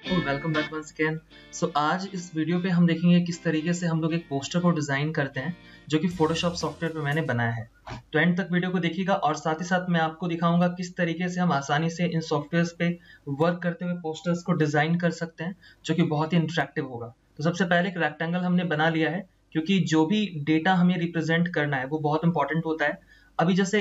Welcome back once again. So आज इस video पे हम देखेंगे किस तरीके से हम लोग एक पोस्टर को डिज़ाइन करते हैं जो कि फोटोशॉप सॉफ्टवेयर पे मैंने बनाया है। तो एंड तक वीडियो को देखिएगा और साथ ही साथ मैं आपको दिखाऊंगा किस तरीके से हम आसानी से इन सॉफ्टवेयर्स पे वर्क करते हुए पोस्टर्स को डिज़ाइन कर सकते हैं जो कि बहुत ही इंटरेक्टिव होगा। तो सबसे पहले एक रेक्टेंगल हमने बना लिया है क्योंकि जो भी डेटा हमें रिप्रेजेंट करना है वो बहुत इंपॉर्टेंट होता है। अभी जैसे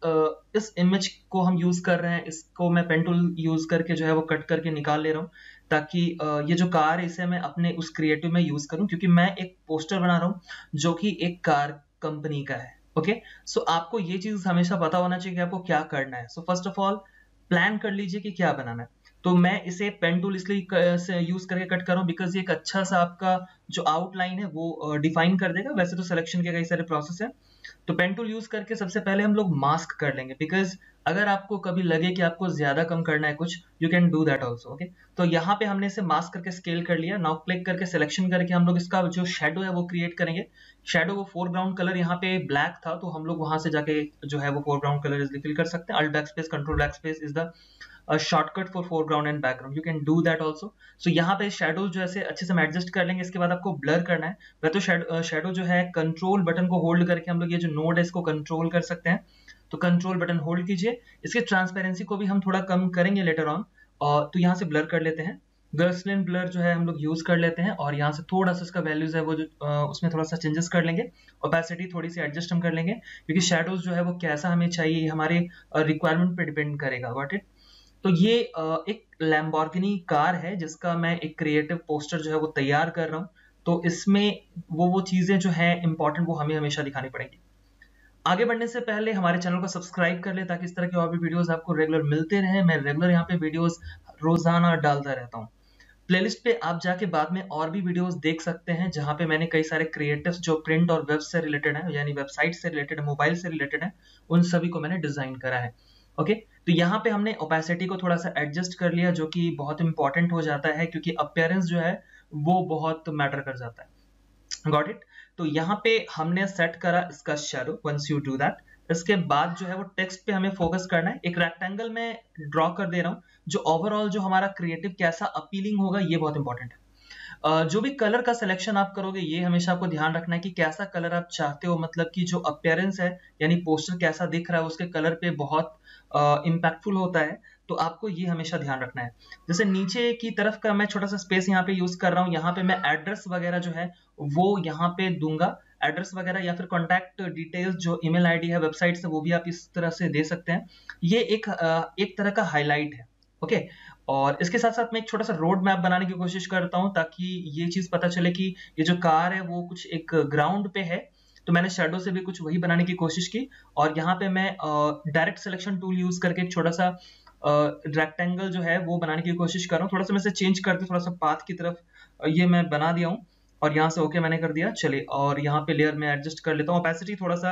इस इमेज को हम यूज कर रहे हैं, इसको मैं पेन टूल यूज करके जो है वो कट करके निकाल ले रहा हूँ ताकि ये जो कार है इसे मैं अपने उस क्रिएटिव में यूज करूं क्योंकि मैं एक पोस्टर बना रहा हूं जो कि एक कार कंपनी का है। ओके, सो आपको ये चीज हमेशा पता होना चाहिए कि आपको क्या करना है। So first of all plan कर लीजिए कि क्या बनाना है। तो मैं इसे पेन टूल इसलिए यूज करके कट कर रहा हूँ बिकॉज ये एक अच्छा सा आपका जो आउटलाइन है वो डिफाइन कर देगा। वैसे तो सिलेक्शन के कई सारे प्रोसेस है, तो पेन टूल यूज करके सबसे पहले हम लोग मास्क कर लेंगे बिकॉज अगर आपको कभी लगे कि आपको ज्यादा कम करना है कुछ, you can do that also. Okay, तो यहाँ पे हमने इसे मास्क करके स्केल कर लिया। नाउ क्लिक करके सिलेक्शन करके हम लोग इसका जो शेडो है वो क्रिएट करेंगे। शेडो वो फोरग्राउंड कलर यहाँ पे ब्लैक था तो हम लोग वहां से जाके जो है वो फोरग्राउंड कलर इजिली फिल कर सकते हैं। Alt backspace control backspace is the shortcut for foreground and background, you can do that also. So यहाँ पे शेडो जो ऐसे अच्छे से हम एडजस्ट कर लेंगे। इसके बाद आपको ब्लर करना है। वह तो शेडो जो है कंट्रोल बटन को होल्ड करके हम लोग ये जो नोड है इसको कंट्रोल कर सकते हैं। तो कंट्रोल बटन होल्ड कीजिए। इसके ट्रांसपेरेंसी को भी हम थोड़ा कम करेंगे लेटर ऑन। और तो यहाँ से ब्लर कर लेते हैं। गॉसियन ब्लर जो है हम लोग यूज कर लेते हैं और यहाँ से थोड़ा सा इसका वैल्यूज है वो जो उसमें थोड़ा सा चेंजेस कर लेंगे। ओपेसिटी थोड़ी सी एडजस्ट हम कर लेंगे क्योंकि शेडोज जो है वो कैसा हमें चाहिए हमारे रिक्वायरमेंट पे डिपेंड करेगा। Got it. तो ये एक लैम्बोर्गिनी कार है जिसका मैं एक क्रिएटिव पोस्टर जो है वो तैयार कर रहा हूँ। तो इसमें वो चीजें जो है इंपॉर्टेंट वो हमें हमेशा दिखानी पड़ेगी। आगे बढ़ने से पहले हमारे चैनल को सब्सक्राइब कर ले ताकि इस तरह के और भी वीडियोस आपको रेगुलर मिलते रहे। मैं रेगुलर यहाँ पे वीडियोस रोजाना डालता रहता हूँ। प्लेलिस्ट पे आप जाके बाद में और भी वीडियोस देख सकते हैं जहां पे मैंने कई सारे क्रिएटिव्स जो प्रिंट और वेब से रिलेटेड है यानी वेबसाइट से रिलेटेड है, मोबाइल से रिलेटेड है, उन सभी को मैंने डिजाइन करा है। ओके, तो यहाँ पे हमने ओपेसिटी को थोड़ा सा एडजस्ट कर लिया जो कि बहुत इंपॉर्टेंट हो जाता है क्योंकि अपीयरेंस जो है वो बहुत मैटर कर जाता है। Got it. तो यहाँ पे हमने सेट करा इसका shadow. Once you do that, इसके बाद जो है वो टेक्स्ट पे हमें फोकस करना है। एक रेक्टेंगल में ड्रॉ कर दे रहा हूँ जो ओवरऑल जो हमारा क्रिएटिव कैसा अपीलिंग होगा ये बहुत इंपॉर्टेंट है। जो भी कलर का सिलेक्शन आप करोगे ये हमेशा आपको ध्यान रखना है कि कैसा कलर आप चाहते हो, मतलब कि जो अपीयरेंस है यानी पोस्टर कैसा दिख रहा है उसके कलर पे बहुत इम्पैक्टफुल होता है। तो आपको ये हमेशा ध्यान रखना है। जैसे नीचे की तरफ का मैं छोटा सा स्पेस यहाँ पे यूज कर रहा हूँ। यहाँ पे मैं एड्रेस वगैरह जो है वो यहाँ पे दूंगा। एड्रेस वगैरह या फिर कॉन्टैक्ट डिटेल्स जो ईमेल आईडी है वेबसाइट से वो भी आप इस तरह से दे सकते हैं। ये एक तरह का हाईलाइट है। ओके, और इसके साथ साथ मैं एक छोटा सा रोड मैप बनाने की कोशिश करता हूं ताकि ये चीज पता चले कि ये जो कार है वो कुछ एक ग्राउंड पे है। तो मैंने शेडो से भी कुछ वही बनाने की कोशिश की और यहाँ पे मैं डायरेक्ट सिलेक्शन टूल यूज करके एक छोटा सा रेक्टेंगल जो है वो बनाने की कोशिश कर रहा हूँ। थोड़ा सा मैं इसे चेंज करके थोड़ा सा पाथ की तरफ ये मैं बना दिया हूँ और यहाँ से ओके मैंने कर दिया। चलिए, और यहाँ पे लेयर में एडजस्ट कर लेता हूँ। ओपेसिटी थोड़ा सा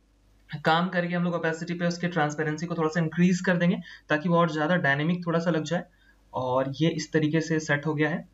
काम करके हम लोग ओपेसिटी पे उसके ट्रांसपेरेंसी को थोड़ा सा इंक्रीज कर देंगे ताकि वो और ज्यादा डायनेमिक थोड़ा सा लग जाए। और ये इस तरीके से सेट हो गया है।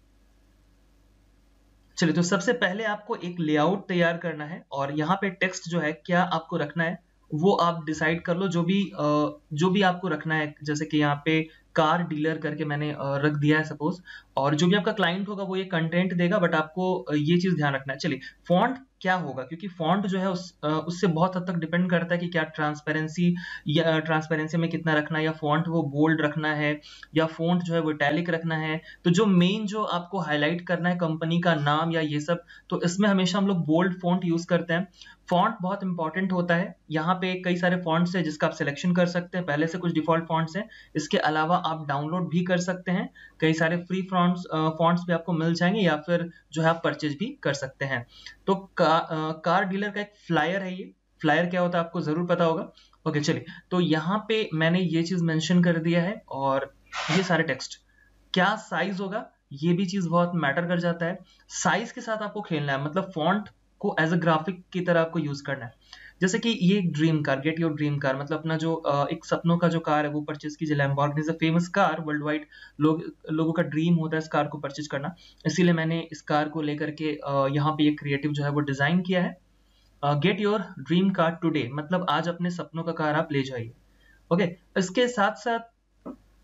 चलिए, तो सबसे पहले आपको एक लेआउट तैयार करना है और यहाँ पे टेक्स्ट जो है क्या आपको रखना है वो आप डिसाइड कर लो। जो भी आपको रखना है, जैसे कि यहाँ पे कार डीलर करके मैंने रख दिया है सपोज। और जो भी आपका क्लाइंट होगा वो ये कंटेंट देगा, बट आपको ये चीज ध्यान रखना है। चलिए, फॉन्ट क्या होगा क्योंकि फॉन्ट जो है उससे बहुत हद तक डिपेंड करता है कि क्या ट्रांसपेरेंसी या ट्रांसपेरेंसी में कितना रखना है, या फॉन्ट वो बोल्ड रखना है या फॉन्ट जो है वो इटैलिक रखना है। तो जो मेन जो आपको हाईलाइट करना है कंपनी का नाम या ये सब, तो इसमें हमेशा हम लोग बोल्ड फॉन्ट यूज करते हैं। फॉन्ट बहुत इंपॉर्टेंट होता है। यहाँ पे कई सारे फॉन्ट्स हैं जिसका आप सिलेक्शन कर सकते हैं। पहले से कुछ डिफॉल्ट फॉन्ट्स हैं, इसके अलावा आप डाउनलोड भी कर सकते हैं। कई सारे फ्री फॉन्ट्स भी आपको मिल जाएंगे या फिर जो है आप परचेज भी कर सकते हैं। तो कार डीलर का एक फ्लायर है। ये फ्लायर क्या होता है आपको जरूर पता होगा। ओके, चलिए, तो यहाँ पे मैंने ये चीज मेंशन कर दिया है और ये सारे टेक्स्ट क्या साइज होगा ये भी चीज बहुत मैटर कर जाता है। साइज के साथ आपको खेलना है, मतलब फॉन्ट को एज अ ग्राफिक की तरह आपको यूज करना है। जैसे कि ये एक dream car, get your dream car, मतलब अपना जो एक सपनों का जो कार है वो परचेज कीजिए। Lamborghini is a famous car worldwide. लोगों का ड्रीम होता है इस कार को परचेज करना, इसीलिए मैंने इस कार को लेकर के यहाँ पे एक क्रिएटिव जो है वो डिजाइन किया है। Get your dream car today, मतलब आज अपने सपनों का कार आप ले जाइए। ओके, इसके साथ साथ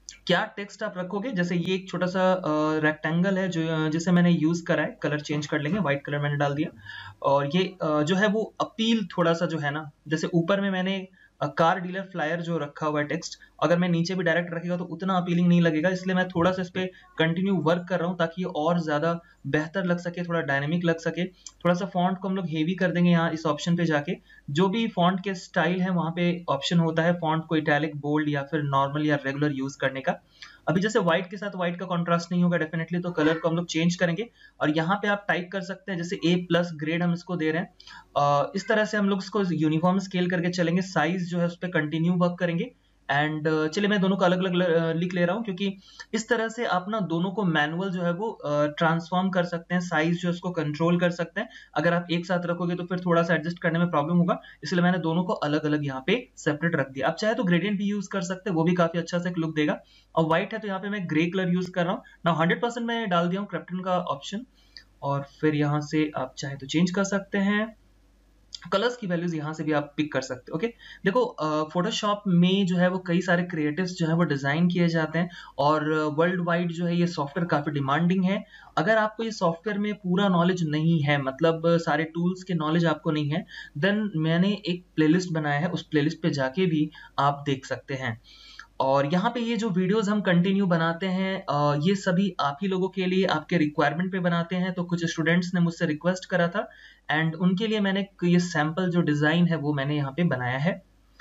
क्या टेक्स्ट आप रखोगे, जैसे ये एक छोटा सा रेक्टेंगल है जो जिसे मैंने यूज करा है, कलर चेंज कर लेंगे, व्हाइट कलर मैंने डाल दिया। और ये जो है वो अपील थोड़ा सा जो है ना, जैसे ऊपर में मैंने कार डीलर फ्लायर जो रखा हुआ है टेक्स्ट, अगर मैं नीचे भी डायरेक्ट रखेगा तो उतना अपीलिंग नहीं लगेगा, इसलिए मैं थोड़ा सा इस पे कंटिन्यू वर्क कर रहा हूँ ताकि ये और ज्यादा बेहतर लग सके, थोड़ा डायनेमिक लग सके। थोड़ा सा फॉन्ट को हम लोग हेवी कर देंगे यहाँ इस ऑप्शन पे जाके, जो भी फॉन्ट के स्टाइल है वहां पे ऑप्शन होता है फॉन्ट को इटैलिक, बोल्ड या फिर नॉर्मल या रेगुलर यूज करने का। अभी जैसे व्हाइट के साथ व्हाइट का कॉन्ट्रास्ट नहीं होगा डेफिनेटली, तो कलर को हम लोग चेंज करेंगे। और यहाँ पे आप टाइप कर सकते हैं जैसे A+ ग्रेड हम इसको दे रहे हैं। इस तरह से हम लोग इसको यूनिफॉर्म स्केल करके चलेंगे, साइज जो है उस पर कंटिन्यू वर्क करेंगे। एंड चलिए मैं दोनों को अलग अलग लिख ले रहा हूँ, क्योंकि इस तरह से आप ना दोनों को मैनुअल जो है वो ट्रांसफॉर्म कर सकते हैं, साइज जो है उसको कंट्रोल कर सकते हैं। अगर आप एक साथ रखोगे तो फिर थोड़ा सा एडजस्ट करने में प्रॉब्लम होगा, इसलिए मैंने दोनों को अलग अलग यहाँ पे सेपरेट रख दिया। आप चाहे तो ग्रेडियंट भी यूज कर सकते हैं, वो भी काफी अच्छा से लुक देगा। और व्हाइट है तो यहाँ पे मैं ग्रे कलर यूज कर रहा हूँ ना। 100% मैं डाल दिया हूँ क्रिप्टन का ऑप्शन, और फिर यहाँ से आप चाहे तो चेंज कर सकते हैं, कलर्स की वैल्यूज यहाँ से भी आप पिक कर सकते हो। ओके, देखो फोटोशॉप में जो है वो कई सारे क्रिएटिव्स जो है वो डिजाइन किए जाते हैं, और वर्ल्ड वाइड जो है ये सॉफ्टवेयर काफी डिमांडिंग है। अगर आपको ये सॉफ्टवेयर में पूरा नॉलेज नहीं है, मतलब सारे टूल्स के नॉलेज आपको नहीं है, देन मैंने एक प्लेलिस्ट बनाया है, उस प्लेलिस्ट पे जाके भी आप देख सकते हैं। और यहाँ पे ये जो वीडियोस हम कंटिन्यू बनाते हैं ये सभी आप ही लोगों के लिए, आपके रिक्वायरमेंट पे बनाते हैं। तो कुछ स्टूडेंट्स ने मुझसे रिक्वेस्ट करा था, एंड उनके लिए मैंने ये सैंपल जो डिजाइन है वो मैंने यहाँ पे बनाया है।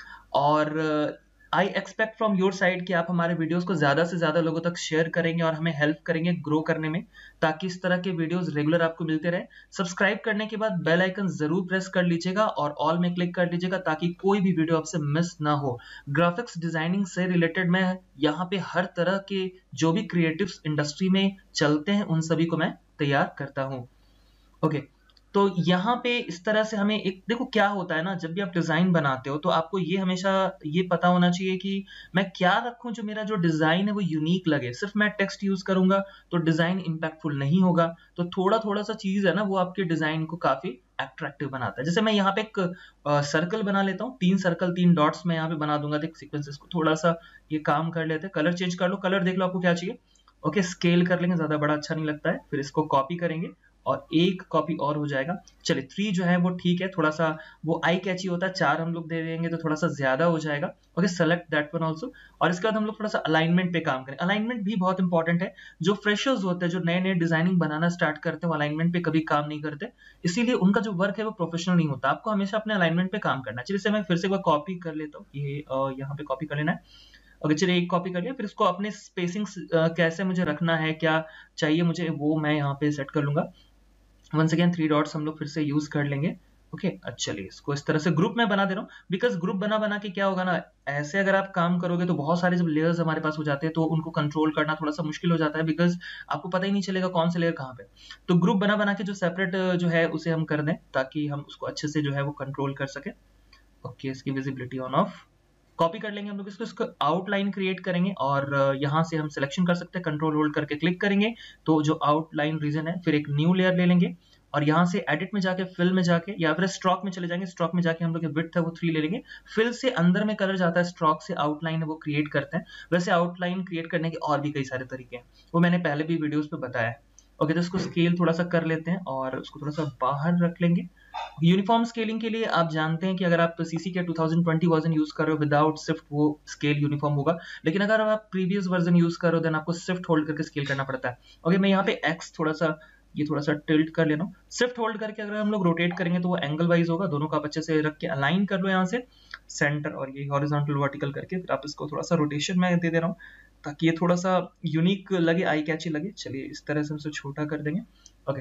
और I expect from your side कि आप हमारे वीडियोस को ज्यादा से ज्यादा लोगों तक शेयर करेंगे और हमें हेल्प करेंगे ग्रो करने में, ताकि इस तरह के वीडियोस रेगुलर आपको मिलते रहे। सब्सक्राइब करने के बाद बेल आइकन जरूर प्रेस कर लीजिएगा और ऑल में क्लिक कर लीजिएगा, ताकि कोई भी वीडियो आपसे मिस ना हो। ग्राफिक्स डिजाइनिंग से रिलेटेड मैं यहाँ पे हर तरह के जो भी क्रिएटिव्स इंडस्ट्री में चलते हैं उन सभी को मैं तैयार करता हूँ। ओके, तो यहाँ पे इस तरह से हमें एक, देखो क्या होता है ना, जब भी आप डिजाइन बनाते हो तो आपको ये हमेशा ये पता होना चाहिए कि मैं क्या रखूं जो मेरा जो डिजाइन है वो यूनिक लगे। सिर्फ मैं टेक्स्ट यूज करूंगा तो डिजाइन इंपैक्टफुल नहीं होगा, तो थोड़ा थोड़ा सा चीज है ना वो आपके डिजाइन को काफी अट्रैक्टिव बनाता है। जैसे मैं यहाँ पे एक सर्कल बना लेता हूँ, 3 सर्कल 3 डॉट्स मैं यहाँ पे बना दूंगा। देख सीक्वेंसेस को थोड़ा सा ये काम कर लेते हैं, कलर चेंज कर लो, कलर देख लो आपको क्या चाहिए। ओके, स्केल कर लेंगे, ज्यादा बड़ा अच्छा नहीं लगता है। फिर इसको कॉपी करेंगे और एक कॉपी और हो जाएगा। चलिए 3 जो है वो ठीक है, थोड़ा सा वो आई कैची होता है, 4 हम लोग दे देंगे तो थोड़ा सा ज्यादा हो जाएगा। Okay, select that one also. और इसके बाद हम लोग थोड़ा सा अलाइनमेंट पे काम करें। अलाइनमेंट भी बहुत इंपॉर्टेंट है। जो फ्रेशर्स होते हैं, जो नए नए डिजाइनिंग बनाना स्टार्ट करते हैं, वो अलाइनमेंट पे कभी काम नहीं करते, इसीलिए उनका जो वर्क है वो प्रोफेशनल नहीं होता। आपको हमेशा अपने अलाइनमेंट पे काम करना चाहिए। जैसे मैं फिर से एक कॉपी कर लेता हूँ, ये यहाँ पे कॉपी कर लेना है। अगर चलिए एक कॉपी कर लिया, फिर इसको अपने स्पेसिंग कैसे मुझे रखना है, क्या चाहिए मुझे, वो मैं यहाँ पे सेट कर लूंगा। वंस अगेन 3 डॉट्स हम लोग फिर से यूज कर लेंगे। ओके, चलिए इसको इस तरह से ग्रुप में बना दे रहा हूँ, बिकॉज ग्रुप बना बना के क्या होगा ना, ऐसे अगर आप काम करोगे तो बहुत सारे जब लेयर्स हमारे पास हो जाते हैं तो उनको कंट्रोल करना थोड़ा सा मुश्किल हो जाता है, बिकॉज आपको पता ही नहीं चलेगा कौन से लेयर कहाँ पे। तो ग्रुप बना बना के जो सेपरेट जो है उसे हम कर दें, ताकि हम उसको अच्छे से जो है वो कंट्रोल कर सके। ओके, इसकी विजिबिलिटी ऑन ऑफ, कॉपी कर लेंगे हम लोग इसको आउटलाइन क्रिएट करेंगे, और यहाँ से हम सिलेक्शन कर सकते हैं, कंट्रोल होल्ड करके क्लिक करेंगे तो जो आउटलाइन रीजन है, फिर एक न्यू लेयर ले लेंगे और यहाँ से एडिट में जाके फिल में जाके या फिर स्ट्रोक में चले जाएंगे। स्ट्रोक में जाके हम लोग विड्थ है वो 3 ले लेंगे। फिल से अंदर में कलर जाता है, स्ट्रोक से आउटलाइन है वो क्रिएट करते हैं। वैसे आउटलाइन क्रिएट करने के और भी कई सारे तरीके हैं, वो मैंने पहले भी वीडियोस पे बताया है। ओके, तो इसको स्केल थोड़ा सा कर लेते हैं और उसको थोड़ा सा बाहर रख लेंगे। यूनिफॉर्म स्केलिंग के लिए आप जानते हैं कि अगर आप सीसी के 2020 वर्जन यूज कर रहे हो, विदाउट शिफ्ट वो स्केल यूनिफॉर्म होगा, लेकिन अगर आप प्रीवियस वर्जन यूज कर रहे हो देन आपको शिफ्ट होल्ड करके स्केल करना पड़ता है। ओके, मैं यहाँ पे एक्स थोड़ा सा ये थोड़ा सा टिल्ट कर लेना हूँ। शिफ्ट होल्ड करके अगर हम लोग रोटेट करेंगे तो वो एंगल वाइज होगा, दोनों को आप अच्छे से रख के अलाइन कर लो यहाँ से सेंटर, और ये हॉरिजॉन्टल वर्टिकल करके फिर आप इसको थोड़ा सा रोटेशन में दे दे रहा हूँ ताकि ये थोड़ा सा यूनिक लगे, आई कैची लगे। चलिए इस तरह से हम इसे छोटा कर देंगे। ओके,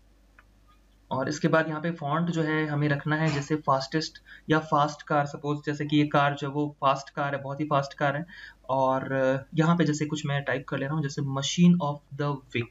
और इसके बाद यहाँ पे फॉन्ट जो है हमें रखना है जैसे फास्टेस्ट या फास्ट कार। सपोज जैसे कि ये कार जो है वो फास्ट कार है, बहुत ही फास्ट कार है, और यहाँ पे जैसे कुछ मैं टाइप कर ले रहा हूँ, जैसे machine of the week,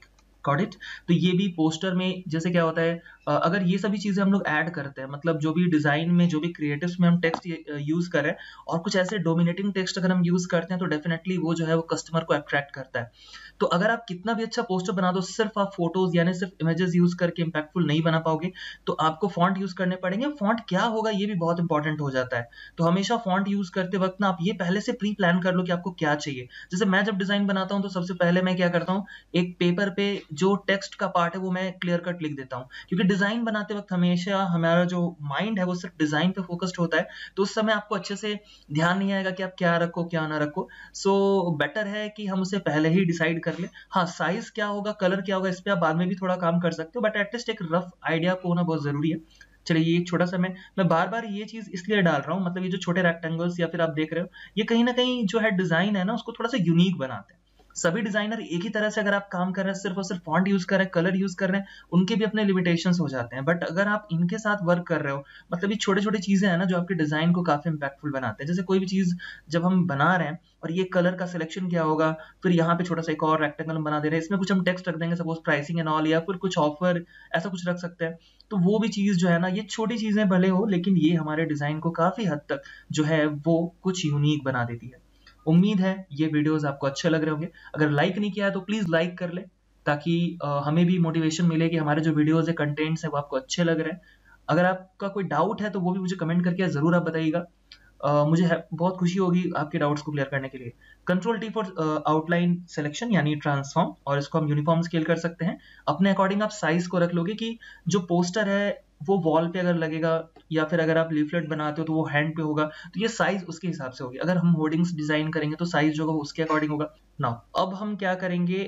got it. तो ये भी पोस्टर में जैसे क्या होता है, अगर ये सभी चीजें हम लोग ऐड करते हैं, मतलब जो भी डिजाइन में जो भी क्रिएटिव्स में हम टेक्स्ट यूज करें और कुछ ऐसे डोमिनेटिंग टेक्स्ट अगर हम यूज करते हैं तो डेफिनेटली वो जो है वो कस्टमर को अट्रैक्ट करता है। तो अगर आप कितना भी अच्छा पोस्टर बना दो, सिर्फ आप फोटोज यानी सिर्फ इमेजेस यूज करके इंपैक्टफुल नहीं बना पाओगे, तो आपको फॉन्ट यूज करने पड़ेंगे। फॉन्ट क्या होगा ये भी बहुत इंपॉर्टेंट हो जाता है। तो हमेशा फॉन्ट यूज करते वक्त ना आप ये पहले से प्री प्लान कर लो कि आपको क्या चाहिए। जैसे मैं जब डिजाइन बनाता हूं तो सबसे पहले मैं क्या करता हूं, एक पेपर पे जो टेक्स्ट का पार्ट है वो मैं क्लियर कट लिख देता हूं, क्योंकि डिजाइन बनाते वक्त हमेशा हमारा जो माइंड है वो सिर्फ डिजाइन पे फोकस्ड होता है, तो उस समय आपको अच्छे से ध्यान नहीं आएगा कि आप क्या रखो क्या ना रखो। सो बेटर है कि हम उसे पहले ही डिसाइड कर ले। हाँ, साइज क्या होगा, कलर क्या होगा, इस पे आप बाद में भी थोड़ा काम कर सकते हो, बट एटलीस्ट एक रफ आइडिया को होना बहुत जरूरी है। चलिए, ये एक छोटा सा मैं बार बार ये चीज इसलिए डाल रहा हूँ, मतलब ये जो छोटे रेक्टेंगल्स या फिर आप देख रहे हो, ये कहीं ना कहीं जो है डिजाइन है ना उसको थोड़ा सा यूनिक बनाते हैं। सभी डिजाइनर एक ही तरह से अगर आप काम कर रहे हैं, सिर्फ और सिर्फ फॉन्ट यूज कर रहे हैं, कलर यूज कर रहे हैं, उनके भी अपने लिमिटेशंस हो जाते हैं। बट अगर आप इनके साथ वर्क कर रहे हो, मतलब ये छोटे छोटे चीजें हैं ना जो आपके डिजाइन को काफी इंपैक्टफुल बनाते हैं। जैसे कोई भी चीज जब हम बना रहे हैं और ये कलर का सिलेक्शन क्या होगा, फिर यहाँ पे छोटा सा एक और रेक्टेंगल हम बना दे रहे हैं, इसमें कुछ हम टेक्स्ट रख देंगे, सपोज प्राइसिंग एंड ऑल, या फिर कुछ ऑफर, ऐसा कुछ रख सकते हैं। तो वो भी चीज जो है ना, ये छोटी चीजें भले हो लेकिन ये हमारे डिजाइन को काफी हद तक जो है वो कुछ यूनिक बना देती है। उम्मीद है ये वीडियोस आपको अच्छे लग रहे होंगे। अगर लाइक नहीं किया है तो प्लीज लाइक कर ले, ताकि हमें भी मोटिवेशन मिले कि हमारे जो वीडियोस है, कंटेंट्स है, वो आपको अच्छे लग रहे हैं। अगर आपका कोई डाउट है तो वो भी मुझे कमेंट करके जरूर आप बताइएगा। मुझे बहुत खुशी होगी आपके डाउट्स को क्लियर करने के लिए। Control T for outline selection यानी ट्रांसफॉर्म, और इसको हम यूनिफॉर्म स्केल कर सकते हैं। अपने अकॉर्डिंग आप साइज को रख लोगे कि जो पोस्टर है वो वॉल पे अगर लगेगा, या फिर अगर आप लीफलेट बनाते हो तो वो हैंड पे होगा, तो ये साइज उसके हिसाब से होगी। अगर हम होर्डिंग्स डिजाइन करेंगे तो साइज जो होगा वो उसके अकॉर्डिंग होगा। नाउ अब हम क्या करेंगे,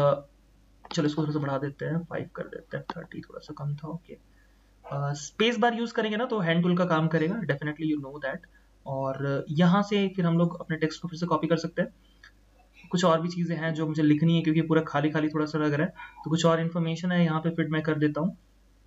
चलो इसको थोड़ा सा बढ़ा देते हैं, 5 कर देते हैं, 30 थोड़ा सा कम था। ओके, स्पेस बार यूज करेंगे ना तो हैंड टूल का काम करेगा, डेफिनेटली यू नो दैट। और यहाँ से फिर हम लोग अपने टेक्स्ट को फिर से कॉपी कर सकते हैं। कुछ और भी चीजें हैं जो मुझे लिखनी है, क्योंकि पूरा खाली खाली थोड़ा सा लग रहा है, तो कुछ और इन्फॉर्मेशन है यहाँ पे फिट मैं कर देता हूँ।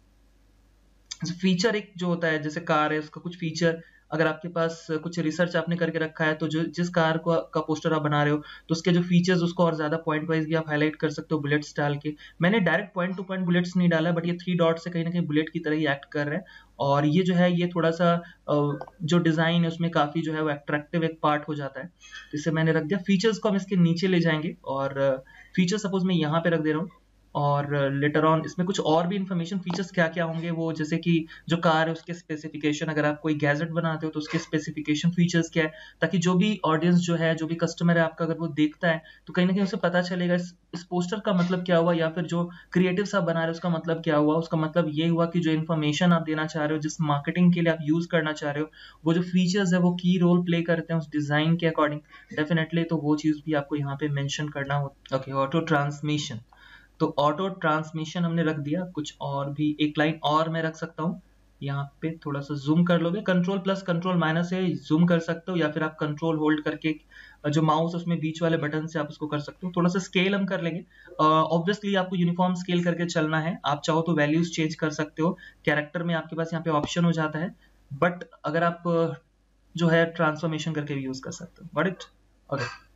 फीचर एक जो होता है, जैसे कार है उसका कुछ फीचर, अगर आपके पास कुछ रिसर्च आपने करके रखा है तो जो जिस कार को का पोस्टर आप बना रहे हो तो उसके जो फीचर्स उसको और ज्यादा पॉइंट वाइज भी आप हाईलाइट कर सकते हो बुलेट्स डाल के। मैंने direct point to point bullets नहीं डाला, बट ये 3 डॉट से कहीं ना कहीं बुलेट की तरह ही एक्ट कर रहे हैं। और ये जो है ये थोड़ा सा जो डिजाइन है उसमें काफी जो है वो एट्रैक्टिव एक पार्ट हो जाता है, तो इसे मैंने रख दिया। फीचर्स को हम इसके नीचे ले जाएंगे और फीचर सपोज मैं यहाँ पे रख दे रहा हूँ, और लेटर ऑन इसमें कुछ और भी इंफॉर्मेशन फीचर्स क्या क्या होंगे वो, जैसे कि जो कार है उसके स्पेसिफिकेशन, अगर आप कोई गैजेट बनाते हो तो उसके स्पेसिफिकेशन फीचर्स क्या है, ताकि जो भी ऑडियंस जो है, जो भी कस्टमर है आपका, अगर वो देखता है तो कहीं ना कहीं उसे पता चलेगा इस पोस्टर का मतलब क्या हुआ, या फिर जो क्रिएटिव आप बना रहे हो उसका मतलब क्या हुआ। उसका मतलब ये हुआ कि जो इन्फॉर्मेशन आप देना चाह रहे हो, जिस मार्केटिंग के लिए आप यूज करना चाह रहे हो, वो जो फीचर्स है वो की रोल प्ले करते हैं उस डिजाइन के अकॉर्डिंग, डेफिनेटली। तो वो चीज भी आपको यहाँ पे मेंशन करना हो। ओके, ऑटो ट्रांसमिशन, तो ऑटो ट्रांसमिशन हमने रख दिया। कुछ और भी एक लाइन और मैं रख सकता हूँ, यहाँ पे थोड़ा सा जूम कर लोगे, कंट्रोल प्लस कंट्रोल माइनस से जूम कर सकते हो, या फिर आप कंट्रोल होल्ड करके जो माउस उसमें बीच वाले बटन से आप उसको कर सकते हो। थोड़ा सा स्केल हम कर लेंगे, ऑब्वियसली आपको यूनिफॉर्म स्केल करके चलना है। आप चाहो तो वैल्यूज चेंज कर सकते हो, कैरेक्टर में आपके पास यहाँ पे ऑप्शन हो जाता है, बट अगर आप जो है ट्रांसफॉर्मेशन करके भी यूज कर सकते हो। Got it? ओके,